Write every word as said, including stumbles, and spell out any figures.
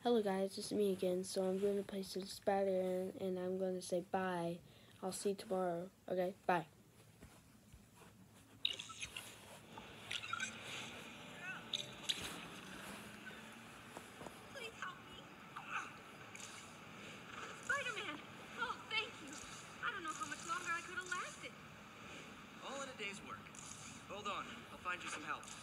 Hello guys, it's me again. So I'm going to play some Spider-Man and I'm going to say bye. I'll see you tomorrow. Okay, bye. Please help me. Spider-Man! Oh, thank you. I don't know how much longer I could have lasted. All in a day's work. Hold on, I'll find you some help.